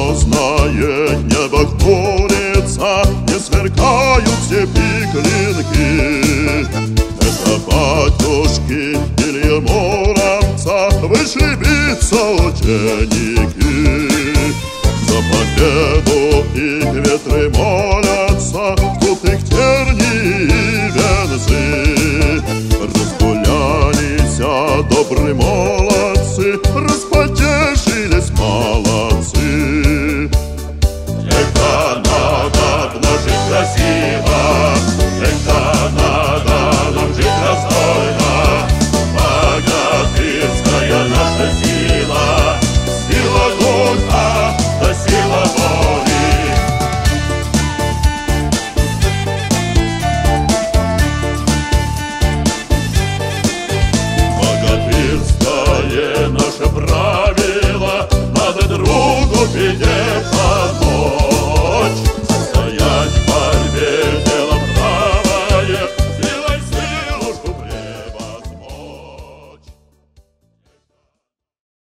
звездное небо хмурится, не сверкают степи клинки. Это батюшки или Муромца вышли биться ученики. За победу их ветры молятся, тут их тернии и венцы. Разгулялись добрый молод